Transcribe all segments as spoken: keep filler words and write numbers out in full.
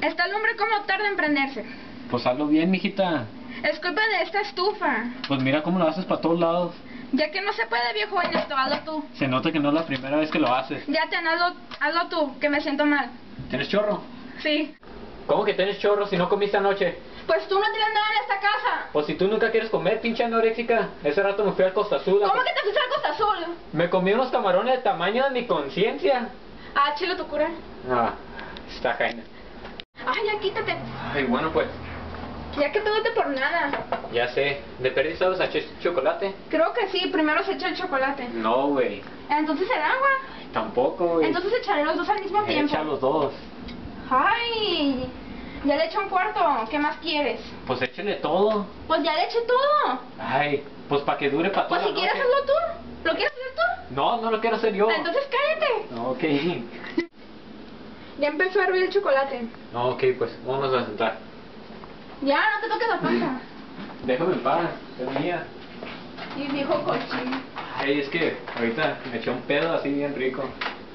Esta lumbre cómo tarda en prenderse. Pues hazlo bien, mijita. Es culpa de esta estufa. Pues mira cómo lo haces para todos lados. Ya que no se puede, viejo, en esto, hazlo tú. Se nota que no es la primera vez que lo haces. Ya te hazlo, hazlo tú, que me siento mal. ¿Tienes chorro? Sí. ¿Cómo que tienes chorro si no comiste anoche? Pues tú no tienes nada en esta casa. Pues si tú nunca quieres comer, pinche anoréxica. Ese rato me fui al Costa Azul. ¿Cómo que te fuiste al Costa Azul? Me comí unos camarones del tamaño de mi conciencia. Ah, chilo tu cura. Ah, está jaina. Ay, ya quítate. Ay, bueno pues. Ya que todo te por nada. Ya sé. ¿De perdí sabes a ch chocolate? Creo que sí, primero se echa el chocolate. No, güey. Entonces el agua. Tampoco, güey. Entonces echaré los dos al mismo tiempo. Echa los dos. Ay, ya le eché un cuarto. ¿Qué más quieres? Pues échale todo. Pues ya le eché todo. Ay, pues para que dure para toda Pues si la quieres noche. hazlo tú. ¿Lo quieres hacer tú? No, no lo quiero hacer yo. Entonces cállate. No, ok. Ya empezó a hervir el chocolate. No, ok, pues vámonos a sentar. Ya, no te toques la panza. Déjame en paz, es mía. Y viejo cochino. Ay, es que ahorita me eché un pedo así bien rico.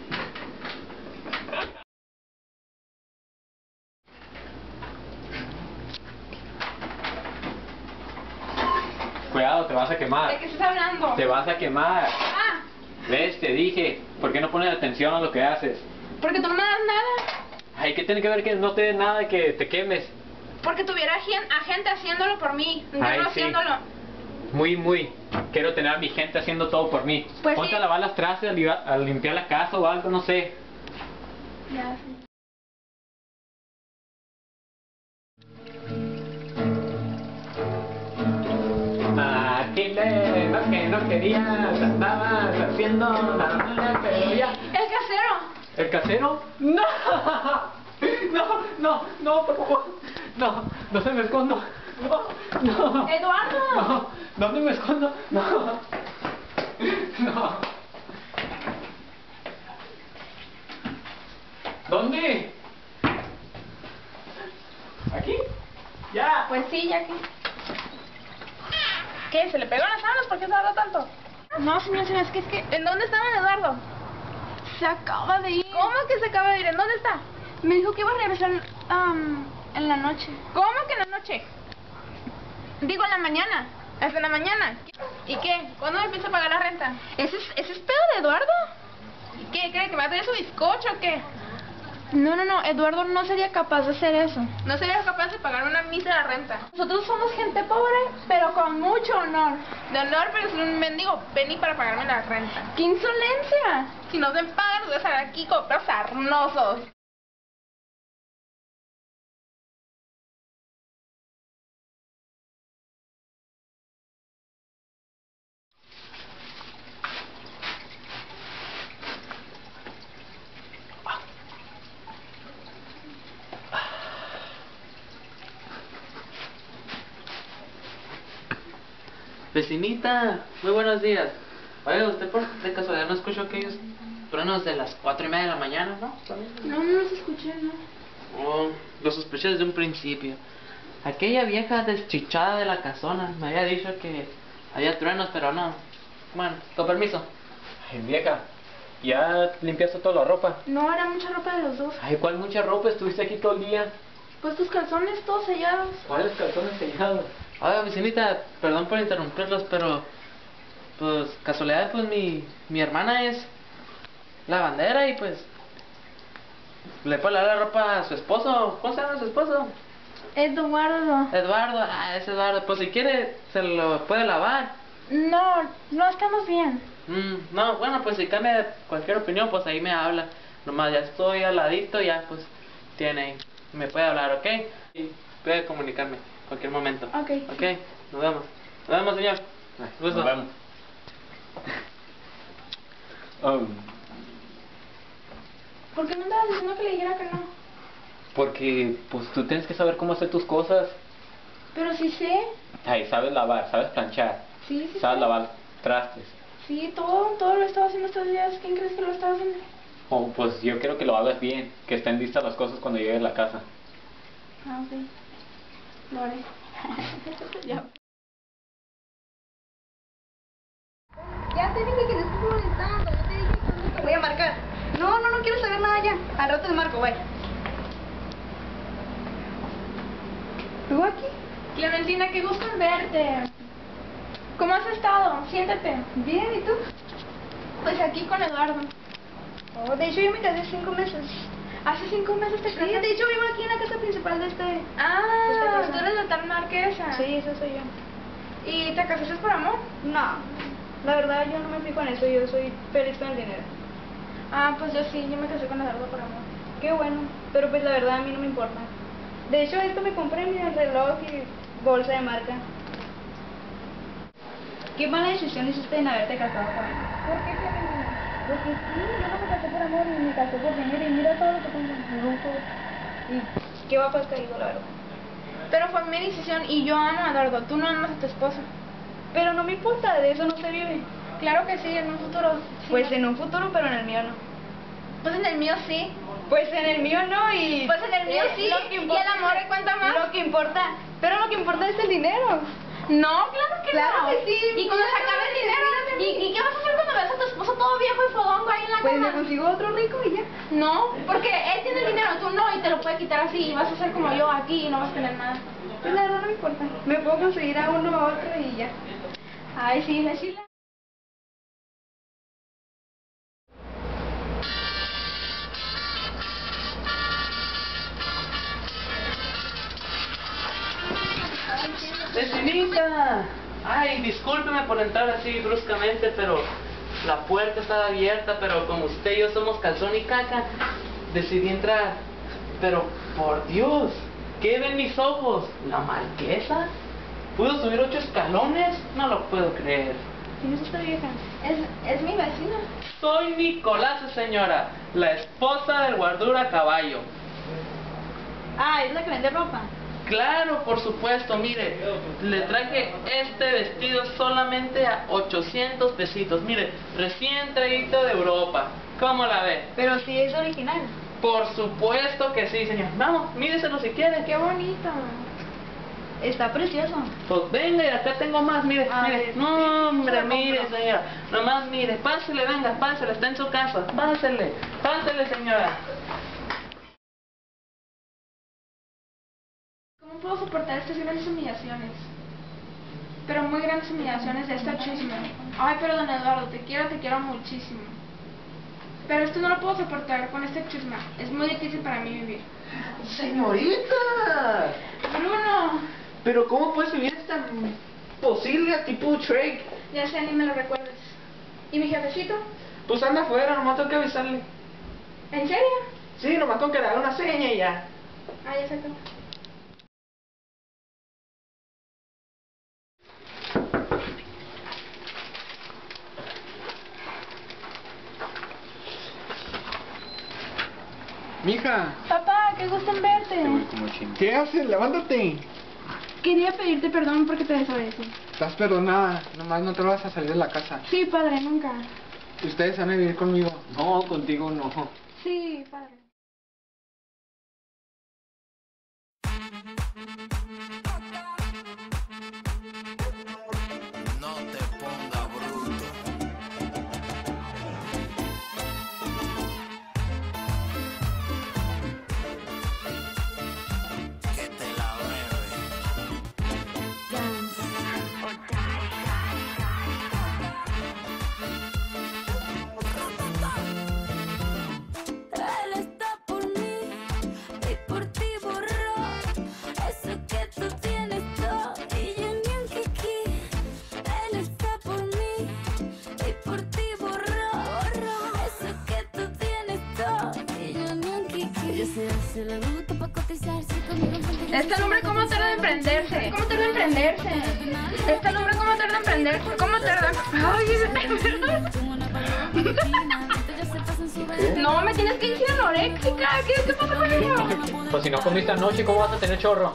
Cuidado, te vas a quemar. ¿De qué estás hablando? Te vas a quemar. Ah, ¿Ves? Te dije. ¿Por qué no pones atención a lo que haces? porque tú no me das nada. Ay, ¿qué tiene que ver que no te dé nada que te quemes? Porque tuviera gen- a gente haciéndolo por mí. Yo Ay, no sí. haciéndolo. Muy, muy. Quiero tener a mi gente haciendo todo por mí. Pues Ponte sí. a lavar las trastes, a, li- a limpiar la casa o algo, no sé. Ya sé. Ah, Chile, lo que no querías, estabas haciendo la mala, pero ya. El casero. ¿El casero? ¡No! No, no, no, por favor. No, no se me escondo. No, no. Eduardo. No, ¿dónde me escondo? No. No. ¿Dónde? ¿Aquí? Ya. Pues sí, ya que. ¿Qué? ¿Se le pegó las sábanas? ¿Por qué se habla tanto? No, señor, señor, es que es que. ¿En dónde estaba Eduardo? Se acaba de ir. ¿Cómo que se acaba de ir? ¿En dónde está? Me dijo que iba a regresar um, en la noche. ¿Cómo que en la noche? Digo, en la mañana. ¿Hasta en la mañana? ¿Y qué? ¿Cuándo me empieza a pagar la renta? ¿Ese es, ese es pedo de Eduardo? ¿Y qué? ¿Cree que me va a traer su bizcocho o qué? No, no, no, Eduardo no sería capaz de hacer eso. No sería capaz de pagar una mísera renta. Nosotros somos gente pobre, pero con mucho honor. De honor, pero soy un mendigo penny para pagarme la renta. ¡Qué insolencia! Si no se pagan, voy a estar aquí con perros sarnosos. Vecinita, muy buenos días. Oiga, usted por de casualidad no escuchó aquellos truenos de las cuatro y media de la mañana, ¿no? No, no los escuché, no. Oh, lo sospeché desde un principio. Aquella vieja deschichada de la casona me había dicho que había truenos, pero no. Bueno, con permiso. Ay, vieja, ¿ya limpiaste toda la ropa? No, era mucha ropa de los dos. Ay, ¿cuál mucha ropa? Estuviste aquí todo el día. Pues tus calzones todos sellados. ¿Cuáles calzones sellados? Oiga, vecinita, perdón por interrumpirlos, pero pues casualidad, pues mi, mi hermana es lavandera y pues le puede lavar la ropa a su esposo. ¿Cómo se llama su esposo? Eduardo. Eduardo, ah, es Eduardo. Pues si quiere, se lo puede lavar. No, no estamos bien. Mm, no, bueno, pues si cambia cualquier opinión, pues ahí me habla. Nomás ya estoy al ladito, ya pues tiene, me puede hablar, ¿ok? Y puede comunicarme en cualquier momento. Ok. Ok, nos vemos. Nos vemos, señor. Ay, Gusto. nos vemos. Um, ¿Por qué no andabas diciendo que le dijera que no? porque, pues, tú tienes que saber cómo hacer tus cosas. Pero sí sé. Ay, sabes lavar, sabes planchar, Sí, sí sabes sé. lavar trastes. Sí, todo, todo lo he estado haciendo estos días. ¿Quién crees que lo estaba haciendo? Oh, pues yo quiero que lo hagas bien, que estén listas las cosas cuando llegues a la casa. Ah, ok. Lo haré. Ya. Ya te dije que no estoy molestando. Ya te dije que Voy a marcar. No, no, no quiero saber nada ya. Al rato le marco, güey. ¿Tú aquí? Clementina, qué gusto en verte. ¿Cómo has estado? Siéntate. Bien, ¿y tú? Pues aquí con Eduardo. Oh, de hecho yo me casé cinco meses. ¿Hace cinco meses te Sí, casaste? de hecho vivo aquí en la casa principal de este... Ah, esta casa. tú eres la tal marquesa. Sí, eso soy yo. ¿Y te casaste por amor? No, la verdad yo no me fijo en eso, yo soy feliz con el dinero. Ah, pues yo sí, yo me casé con Eduardo por amor. Qué bueno, pero pues la verdad a mí no me importa. De hecho esto me compré, mi reloj y bolsa de marca. ¿Qué mala decisión hiciste en haberte casado con él? ¿Por qué, Clementina? Porque sí, yo no me casé por amor ni me casé por dinero y mira todo lo que tengo, lujo y qué guapo has caído, la verdad. Pero fue mi decisión y yo amo a Eduardo, tú no amas a tu esposo. Pero no me importa, de eso no se vive. Claro que sí, en un futuro sí. Pues en un futuro, pero en el mío no. Pues en el mío sí. Pues en el mío no y... Pues en el mío eh, sí, lo que y importa- el amor cuenta más. Lo que importa, pero lo que importa es el dinero. No, claro que Claro no. que sí, Y cuando se mira, acabe el dinero, mira, mira. ¿y, ¿y qué vas a hacer cuando veas a tu esposo todo viejo y fodongo ahí en la Pues me cama? consigo otro rico y ya. No, porque él tiene el dinero, tú no, y te lo puede quitar así, y vas a ser como yo aquí y no vas a tener nada. Pues la verdad no me importa. Me puedo conseguir a uno o a otro y ya. Ay, sí, decirle. ¡Vecinita! Ay, discúlpeme por entrar así bruscamente, pero la puerta estaba abierta, pero como usted y yo somos calzón y caca, decidí entrar. Pero, por Dios, ¿qué ven mis ojos? ¿La marquesa? ¿Pudo subir ocho escalones? No lo puedo creer. ¿Quién es esta vieja? Es, es mi vecina. Soy Nicolás, señora, la esposa del guardura caballo. Ah, es la que vende ropa. Claro, por supuesto, mire, le traje este vestido solamente a ochocientos pesitos, mire, recién traído de Europa, ¿cómo la ve? Pero sí es original. Por supuesto que sí, señor, vamos, míreselo si quiere. Qué bonito. Está precioso. Pues venga, y acá tengo más, mire, A mire, ver, no hombre, se lo mire compro. señora, nomás mire, pásele, venga, pásele, está en su casa, pásele, pásele señora. ¿Cómo puedo soportar estas grandes humillaciones? Pero muy grandes humillaciones de esta chisme. Ay, pero don Eduardo, te quiero, te quiero muchísimo. Pero esto no lo puedo soportar con este chisme. Es muy difícil para mí vivir. Señorita, Bruno, pero ¿cómo puedes vivir esta posible tipo Drake? ya sé, ni me lo recuerdes. ¿Y mi jefecito? Pues anda afuera, nomás tengo que avisarle. ¿En serio? Sí, nomás tengo que darle una seña y ya. Ah, ya sé todo. Mija, Papá, qué gusto en verte. ¿qué haces? Levántate. Quería pedirte perdón porque te desobedecí. Estás perdonada, nomás no te vas a salir de la casa. Sí, padre, nunca. Ustedes van a vivir conmigo. No, contigo no. Sí, padre. No te ponga bruto. Que te la bebe. Él está por mí y por ti borró eso que tú tienes todo y yo ni un kiki. Él está por mí y por ti borró eso que tú tienes todo y yo ni un kiki. Yo sé hacer la ruta para cotizarse conmigo. ¿Este hombre cómo tarda en prenderse? ¿Cómo tarda en prenderse? ¿Este hombre cómo tarda en prenderse? ¿Cómo tarda? Ay, no, me tienes que decir anoréxica. ¿Qué, qué pasa con eso? Pues si no comiste anoche, ¿cómo vas a tener chorro?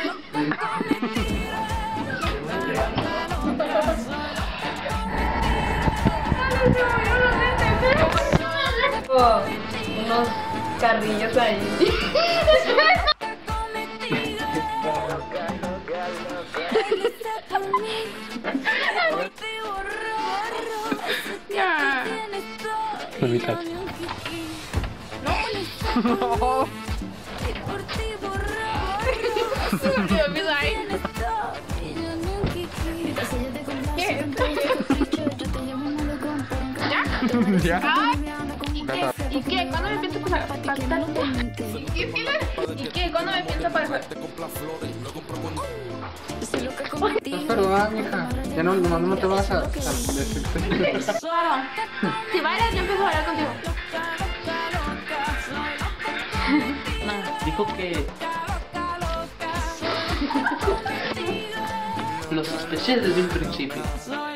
Unos carrillos ahí. Ya. Permítame. No. Se me olvidó mi like. ¿Qué? ¿Ya? Ya. Ay, ¿y qué? ¿Y qué? ¿Cuándo me pienso para faltar? ¿Y es que le- ¿Y qué? ¿Cuándo me pienso para Estás perdonada, mija. Ya no, no, no te vas a... a- Claro. Si bailas, yo empiezo a bailar contigo. No, dijo que lo sospeché desde un principio.